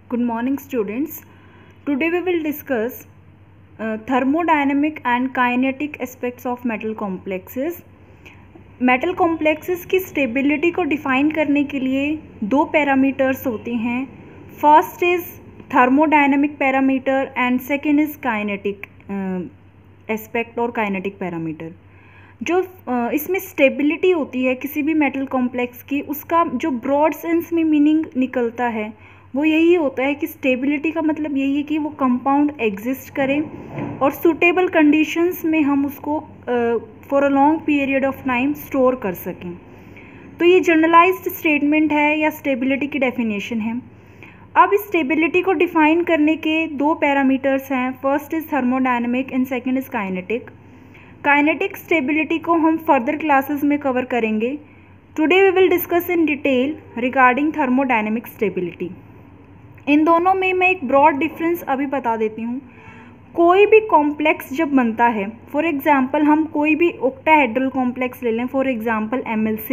Good morning, students. Today we will discuss thermodynamic and kinetic aspects of metal complexes. Metal complexes की stability को define करने के लिए दो पैरामीटर्स होते हैं. First is thermodynamic parameter and second is kinetic aspect और kinetic parameter. जो इसमें स्टेबिलिटी होती है किसी भी मेटल कॉम्प्लेक्स की, उसका जो ब्रॉड सेंस में मीनिंग निकलता है वो यही होता है कि स्टेबिलिटी का मतलब यही है कि वो कंपाउंड एग्जिस्ट करे और सूटेबल कंडीशंस में हम उसको for a long period of time store कर सकें. तो ये जनरलाइज्ड स्टेटमेंट है या स्टेबिलिटी की डेफिनेशन है. अब इस स्टेबिलिटी को डिफाइन करने के दो पैरामीटर्स हैं. First is thermodynamic and second is kinetic. Kinetic stability को हम फर्दर क्लासेस में कवर करेंगे. Today we will discuss in detail regarding thermodynamic stability. इन दोनों में मैं एक ब्रॉड डिफरेंस अभी बता देती हूँ. कोई भी कॉम्प्लेक्स जब बनता है, फॉर एग्जांपल हम कोई भी ऑक्टाहेड्रल कॉम्प्लेक्स ले लें, फॉर एग्जांपल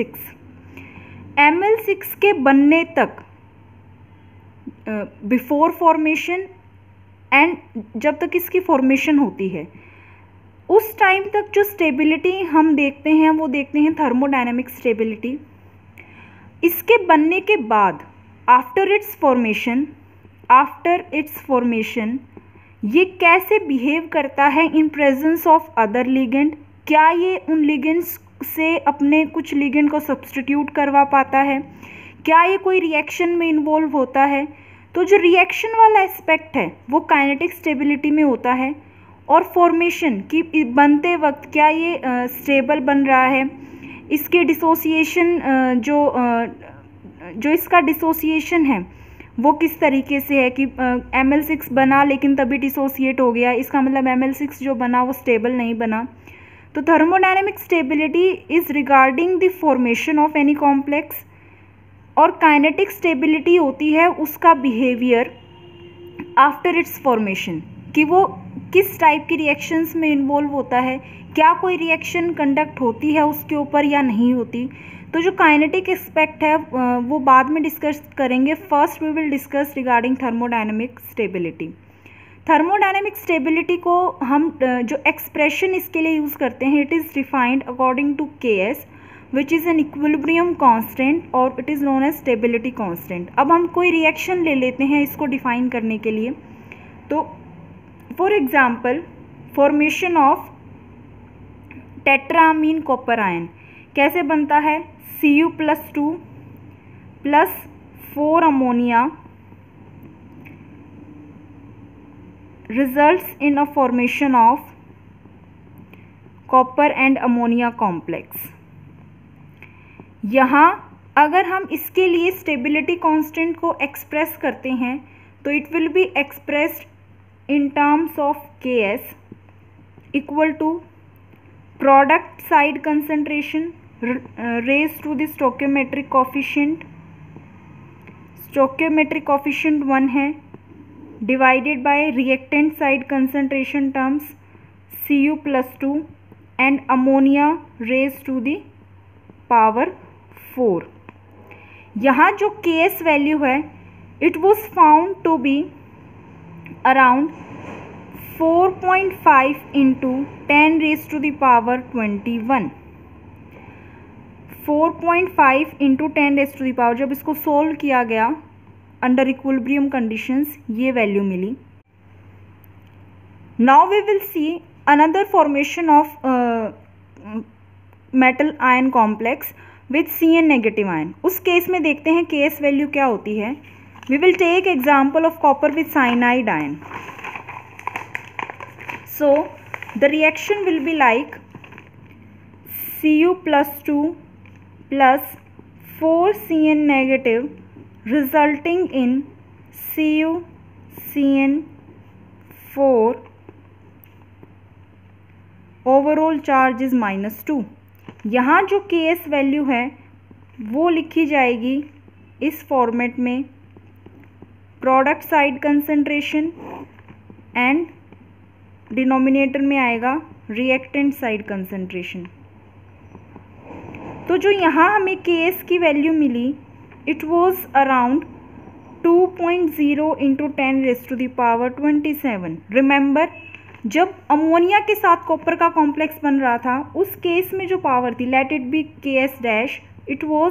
Ml6 के बनने तक बिफोर फॉर्मेशन एंड जब तक इसकी फॉर्मेशन होती है उस टाइम तक जो स्टेबिलिटी हम देखते हैं वो देखते हैं थर्मोडायनेमिक स्टेबिलिटी. इसके बनने के बाद आफ्टर इट्स फॉर्मेशन ये कैसे बिहेव करता है in presence of other ligand. क्या ये उन लिगेंड्स से अपने कुछ लिगेंड को सब्स्टिट्यूट करवा पाता है, क्या ये कोई रिएक्शन में इन्वॉल्व होता है. तो जो रिएक्शन वाला एस्पेक्ट है वो काइनेटिक स्टेबिलिटी में होता है. और फॉर्मेशन की बनते वक्त क्या ये स्टेबल बन रहा है, इसके डिसोसिएशन जो इसका डिसोसिएशन है वो किस तरीके से है कि Ml6 बना लेकिन तभी डिसोसिएट हो गया, इसका मतलब Ml6 जो बना वो स्टेबल नहीं बना. तो thermodynamic stability is regarding the formation of any complex और काइनेटिक स्टेबिलिटी होती है उसका बिहेवियर आफ्टर इट्स फॉर्मेशन, कि वो किस टाइप की रिएक्शंस में इन्वॉल्व होता है, क्या कोई रिएक्शन कंडक्ट होती है उसके ऊपर या नहीं होती. तो जो काइनेटिक एस्पेक्ट है वो बाद में डिस्कस करेंगे. First we will discuss regarding thermodynamic stability. Thermodynamic stability को हम जो एक्सप्रेशन इसके लिए यूज़ करते हैं, it is defined according to Ks which is an equilibrium constant और it is known as stability constant. अब हम कोई रिएक्शन ले लेते हैं इसको डिफाइन करने के लिए. तो for example formation of tetrammine copper ion कैसे बनता है. Cu+2 plus 4 ammonia results in a formation of copper and ammonia complex. यहाँ अगर हम इसके लिए स्टेबिलिटी कांस्टेंट को एक्सप्रेस करते हैं तो it will be expressed in terms of Ks equal to product side concentration raised to the stoichiometric coefficient. stoichiometric coefficient 1 है, divided by reactant side concentration terms Cu+2 and ammonia raised to the power 4. यहाँ जो Ks value है it was found to be around 4.5 into 10 raised to the power 21. 4.5 into 10 raise to the power, जब इसको solve किया गया under equilibrium conditions ये value मिली. Now we will see another formation of metal ion complex with Cn negative ion. उस case में देखते हैं Ks वैल्यू क्या होती है. We will take example of copper with cyanide ion. So the reaction will be like Cu+2 plus 4 Cn negative resulting in CuCN4. Overall charge is -2. यहाँ जो Ks value है वो लिखी जाएगी इस फॉर्मेट में, product side concentration and denominator में आएगा रिएक्टेंट साइड कंसंट्रेशन. तो जो यहाँ हमें Ks की वैल्यू मिली it was around 2.0 into 10⁻27। Remember, जब अमोनिया के साथ कॉपर का कॉम्प्लेक्स बन रहा था उस केस में जो पावर थी, let it be Ks dash, it was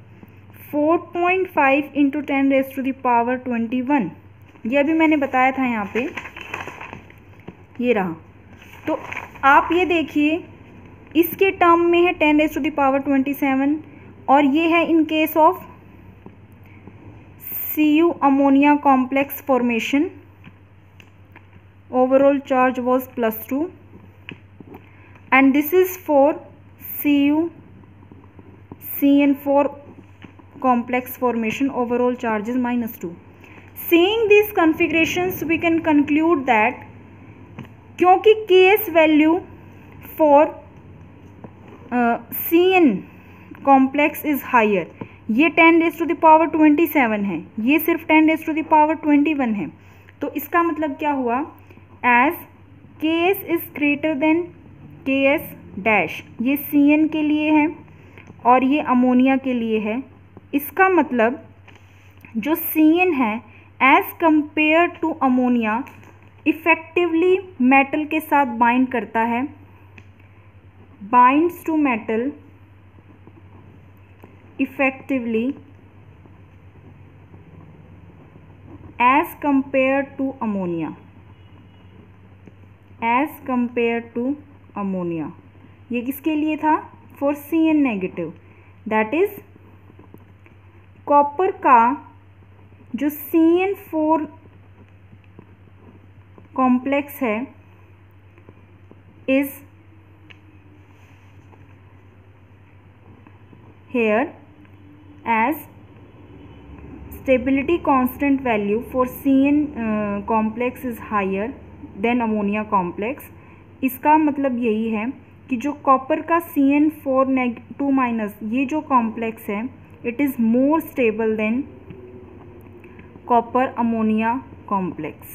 4.5 into 10⁻21। यह भी मैंने बताया था यहाँ पे, ये रहा। तो आप ये देखिए, इसके टर्म में है 10⁻27 और ये है in case of Cu ammonia complex formation, overall charge was +2 and this is for CuCN4 complex formation, overall charge is -2. Seeing these configurations we can conclude that क्योंकि Ks value for Cn complex is higher, ये 10⁻27 है, ये सिर्फ 10⁻21 है, तो इसका मतलब क्या हुआ, as Ks is greater than Ks dash, ये Cn के लिए है और ये अमोनिया के लिए है। इसका मतलब जो Cn है as compare to ammonia effectively metal के साथ बाइंड करता है, binds to metal effectively as compare to ammonia, as compare to ammonia. ये किसके लिए था, for Cn negative, that is copper का जो CN4 कॉम्प्लेक्स है is here as stability constant value for Cn complex is higher than ammonia complex। इसका मतलब यही है कि जो कॉपर का CN4 ये जो कॉम्प्लेक्स है it is more stable than copper ammonia complex.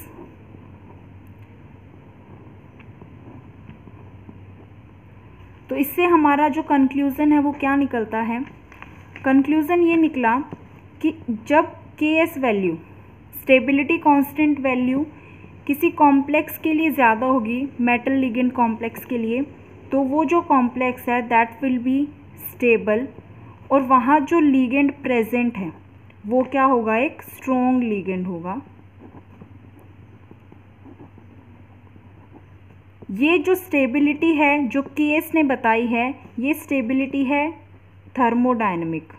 तो इससे हमारा जो कंक्लूज़न है वो क्या निकलता है, कंक्लूज़न ये निकला कि जब Ks value, stability constant value किसी कॉम्प्लेक्स के लिए ज़्यादा होगी, मेटल लिगेंड कॉम्प्लेक्स के लिए, तो वो जो कॉम्प्लेक्स है दैट विल बी स्टेबल और वहाँ जो लिगेंड प्रेजेंट है वो क्या होगा, एक स्ट्रॉन्ग लिगेंड होगा। ये जो स्टेबिलिटी है जो Ks ने बताई है, ये स्टेबिलिटी है थर्मोडायनेमिक।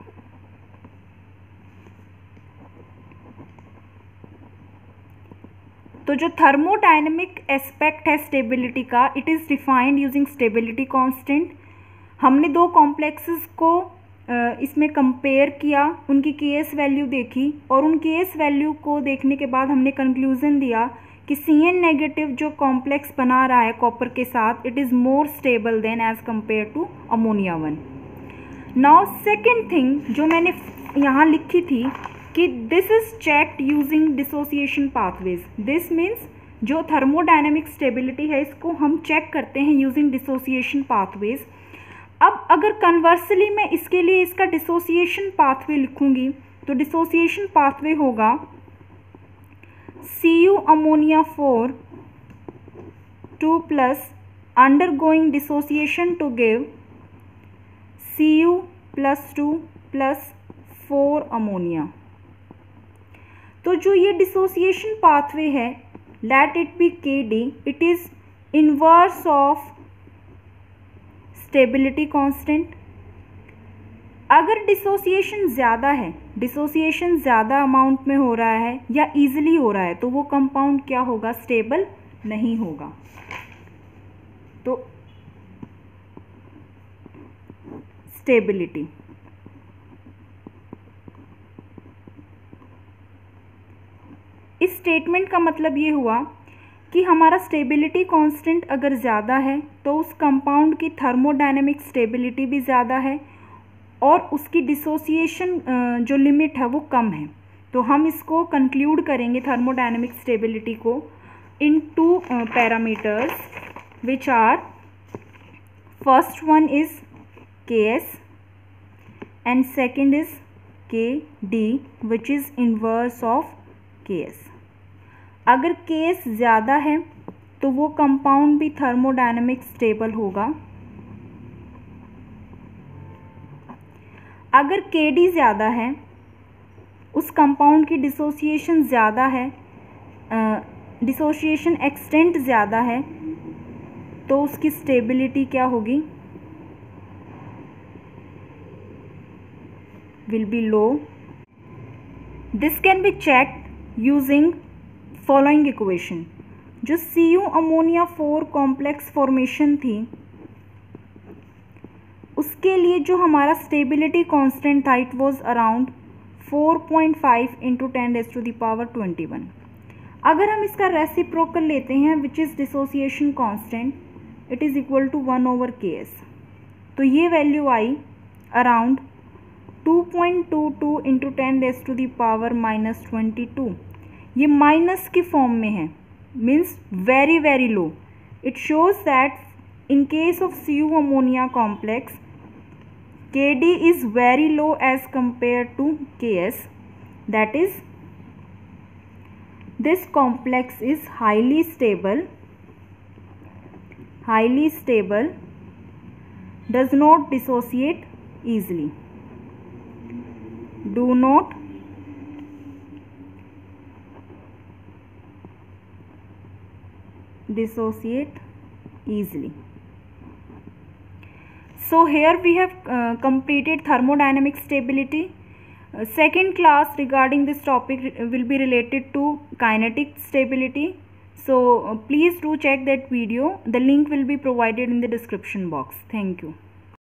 तो जो थर्मोडायनेमिक एस्पेक्ट है स्टेबिलिटी का, it is defined using stability constant. हमने दो कॉम्प्लेक्सेस को इसमें कंपेयर किया, उनकी Ks वैल्यू देखी और उन Ks वैल्यू को देखने के बाद हमने कंक्लूज़न दिया कि Cn नेगेटिव जो कॉम्प्लेक्स बना रहा है कॉपर के साथ, it is more stable than as compare to ammonia 1। Now second thing जो मैंने यहाँ लिखी थी कि this is checked using dissociation pathways. This means जो थर्मोडायनेमिक स्टेबिलिटी है इसको हम चेक करते हैं यूजिंग डिसोसिएशन पाथवेज। अब अगर कन्वर्सली मैं इसके लिए इसका डिसोसिएशन पाथवे लिखूंगी तो डिसोसिएशन पाथवे होगा Cu ammonia 4 2+ undergoing dissociation to give Cu +2 +4 ammonia. तो जो ये डिसोसिएशन पाथवे है let it be Kd, it is inverse of stability constant. अगर डिसोसिएशन ज़्यादा है, डिसोसिएशन ज़्यादा अमाउंट में हो रहा है या इजीली हो रहा है, तो वो कंपाउंड क्या होगा, स्टेबल नहीं होगा। तो स्टेबिलिटी, इस स्टेटमेंट का मतलब ये हुआ कि हमारा स्टेबिलिटी कांस्टेंट अगर ज़्यादा है तो उस कंपाउंड की थर्मोडायनेमिक स्टेबिलिटी भी ज़्यादा है और उसकी डिसोसिएशन जो लिमिट है वो कम है। तो हम इसको कंक्लूड करेंगे थर्मोडायनेमिक स्टेबिलिटी को in two parameters which are, first one is Ks and second is KD which is inverse of KS। अगर KS ज़्यादा है तो वो कंपाउंड भी थर्मोडायनेमिक स्टेबल होगा। अगर KD ज़्यादा है, उस कंपाउंड की डिसोसिएशन ज़्यादा है, डिसोसिएशन एक्सटेंट ज़्यादा है, तो उसकी स्टेबिलिटी क्या होगी? Will be low. This can be checked using following equation. जो Cu अमोनिया 4 कॉम्प्लेक्स फॉर्मेशन थी, उसके लिए जो हमारा स्टेबिलिटी कांस्टेंट था, इट वाज अराउंड 4.5 इंटू 10⁻21। अगर हम इसका रेसिप्रोकल लेते हैं which is dissociation constant, it is equal to 1/Ks। तो ये वैल्यू आई अराउंड 2.22 इंटू 10⁻22। ये माइनस की फॉर्म में है, means very very low. It shows that in case of Cu ammonia complex, Kd is very low as compared to Ks. That is, this complex is highly stable, does not dissociate easily. Do not dissociate easily. So here we have completed thermodynamic stability. Second class regarding this topic will be related to kinetic stability. So please do check that video. The link will be provided in the description box. Thank you.